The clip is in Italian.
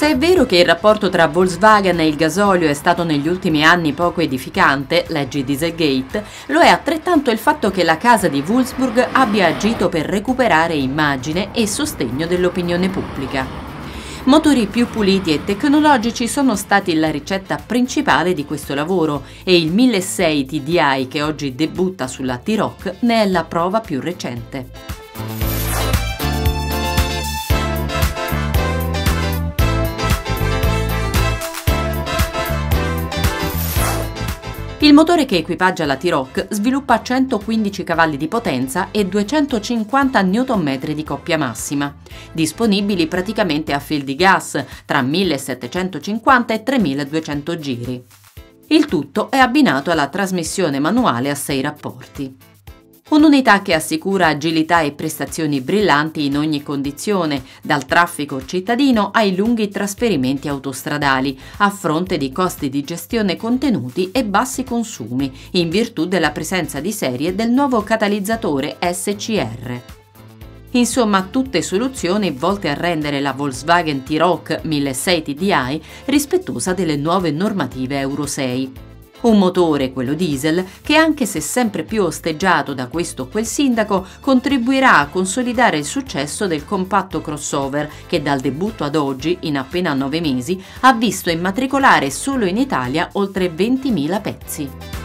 Se è vero che il rapporto tra Volkswagen e il gasolio è stato negli ultimi anni poco edificante, leggi Dieselgate, lo è altrettanto il fatto che la casa di Wolfsburg abbia agito per recuperare immagine e sostegno dell'opinione pubblica. Motori più puliti e tecnologici sono stati la ricetta principale di questo lavoro e il 1600 TDI che oggi debutta sulla T-Roc ne è la prova più recente. Il motore che equipaggia la T-Roc sviluppa 115 cavalli di potenza e 250 Nm di coppia massima, disponibili praticamente a fil di gas tra 1750 e 3200 giri. Il tutto è abbinato alla trasmissione manuale a 6 rapporti. Un'unità che assicura agilità e prestazioni brillanti in ogni condizione, dal traffico cittadino ai lunghi trasferimenti autostradali, a fronte di costi di gestione contenuti e bassi consumi, in virtù della presenza di serie del nuovo catalizzatore SCR. Insomma, tutte soluzioni volte a rendere la Volkswagen T-Roc 1600 TDI rispettosa delle nuove normative Euro 6. Un motore, quello diesel, che anche se sempre più osteggiato da questo o quel sindaco, contribuirà a consolidare il successo del compatto crossover che dal debutto ad oggi, in appena 9 mesi, ha visto immatricolare solo in Italia oltre 20.000 pezzi.